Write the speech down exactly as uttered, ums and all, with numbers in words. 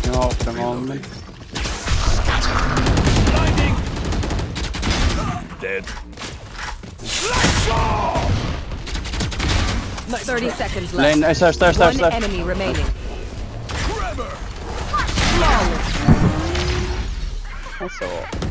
off them on me. Dead. thirty seconds left. Lane, uh, stairs, stairs, stairs, One stairs. enemy remaining. That's all.